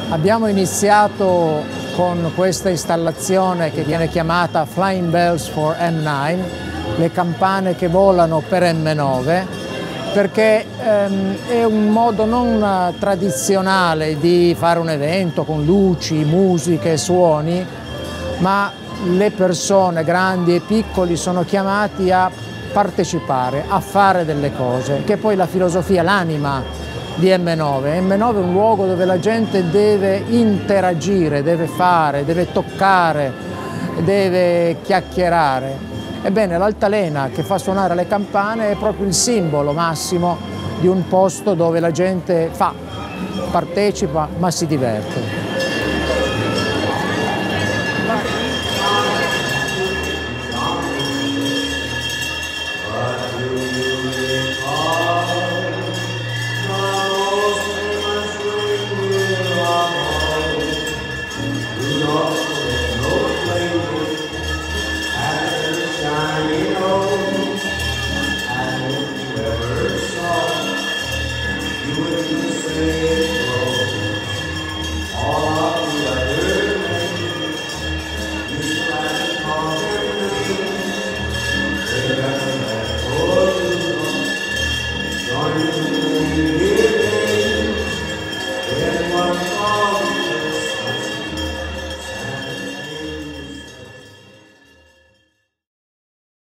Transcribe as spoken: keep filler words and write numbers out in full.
Abbiamo iniziato con questa installazione che viene chiamata Flying Bells for M nove, le campane che volano per M nove, perché ehm, è un modo non tradizionale di fare un evento con luci, musiche, suoni, ma le persone grandi e piccoli sono chiamati a partecipare, a fare delle cose, che è poi la filosofia, l'anima di M nove. M nove è un luogo dove la gente deve interagire, deve fare, deve toccare, deve chiacchierare. Ebbene, l'altalena che fa suonare le campane è proprio il simbolo massimo di un posto dove la gente fa, partecipa, ma si diverte.